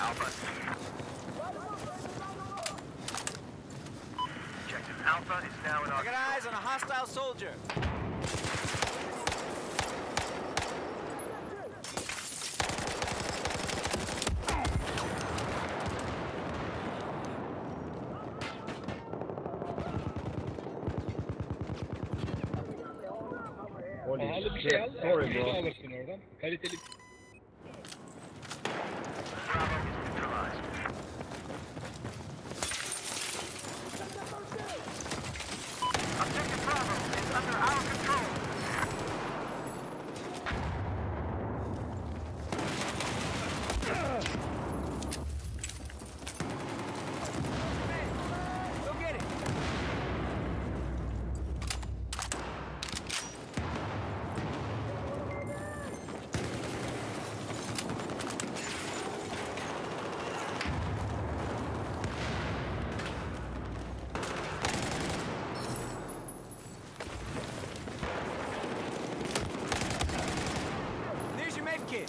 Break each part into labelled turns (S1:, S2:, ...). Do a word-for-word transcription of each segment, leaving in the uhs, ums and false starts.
S1: Alpha. Objective Alpha is now in our...
S2: I got eyes on a hostile soldier.
S3: Pahalı bir şey al.
S4: Sorry,
S3: Bir
S4: bro.
S3: şey alırsın oradan. Kaliteli.
S1: Bravo is neutralized. Objective Bravo is under our control.
S2: Go get it. There's your med kit.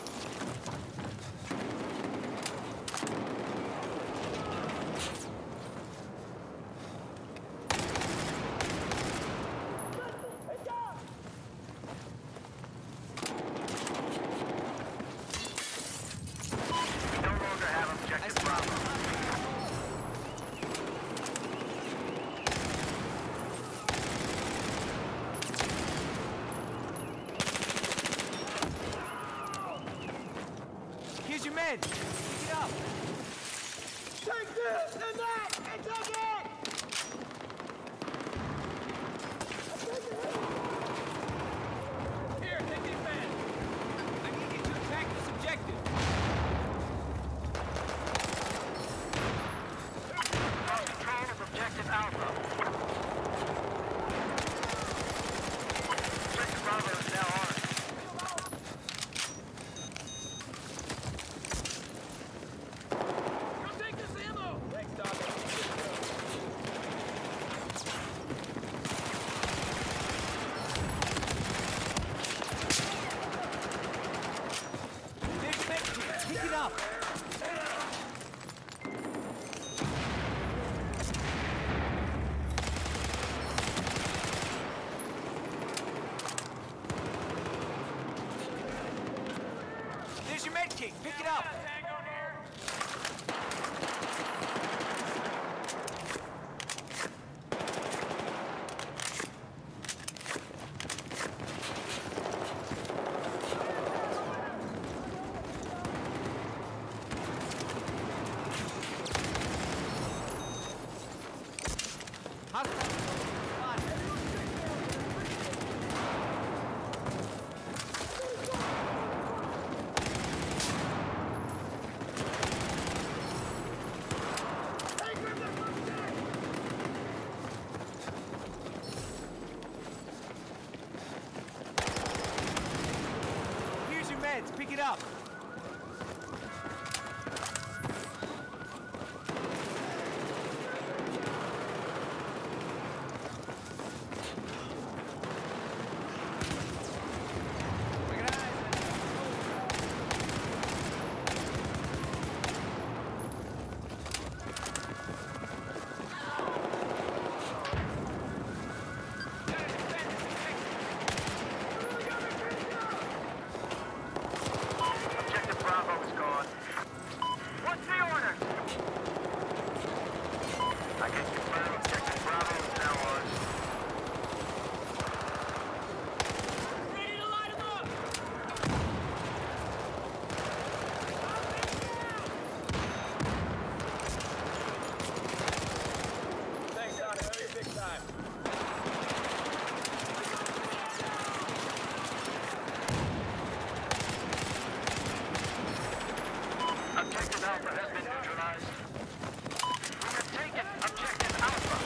S1: We no longer have Objective Bravo.
S2: Here's your med. Pick it up.
S5: Take this and that and take it!
S2: Here, take these men. I need you to attack this objective.
S1: Lost control of Objective Alpha. Objective Bravo is now ours.
S5: Go take this ammo! Thanks, Doc.
S2: There's your med kit. Pick it up. There's your med kit. Pick it up. Hostile. Here's your meds. Pick it up. I got eyes on
S1: Objective Bravo is gone. What's the order? I can confirm Objective Bravo is now ours.
S5: Ready to light 'em up! Thanks, Doc. I owe you big time.
S1: Objective Alpha has been neutralized. We have taken Objective Alpha.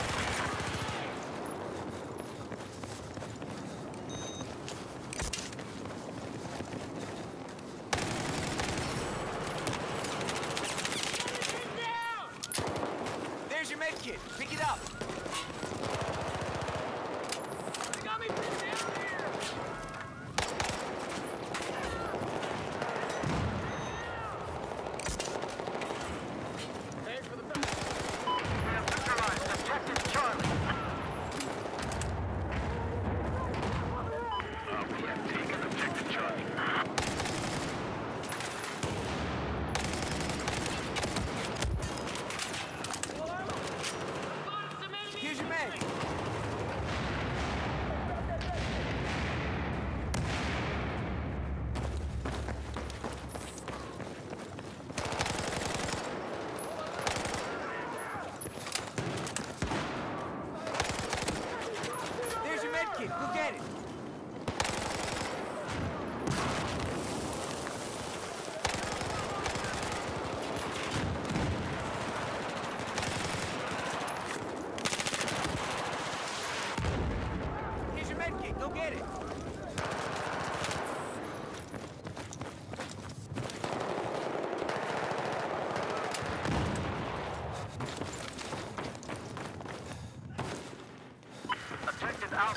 S2: There's your med kit. Pick it up.
S5: They got me pinned down here!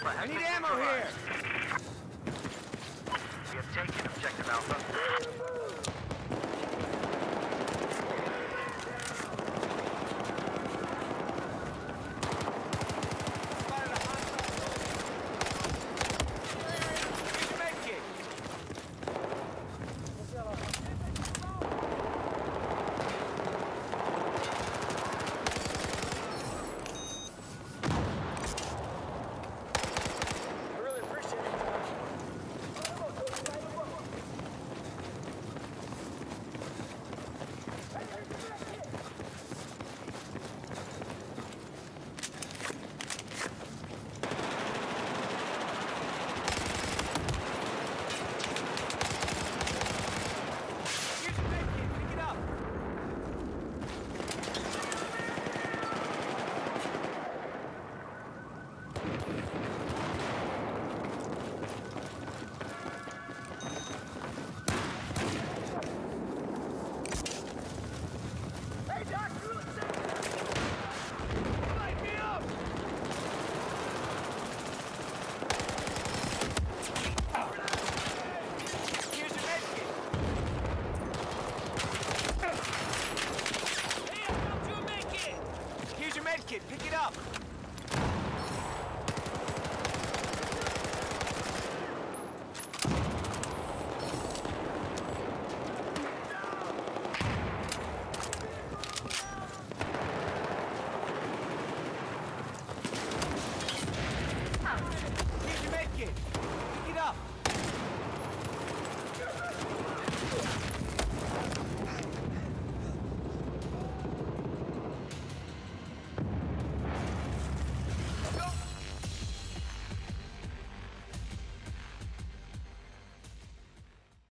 S1: Alpha has
S2: I need
S1: been
S2: ammo here.
S1: neutralized.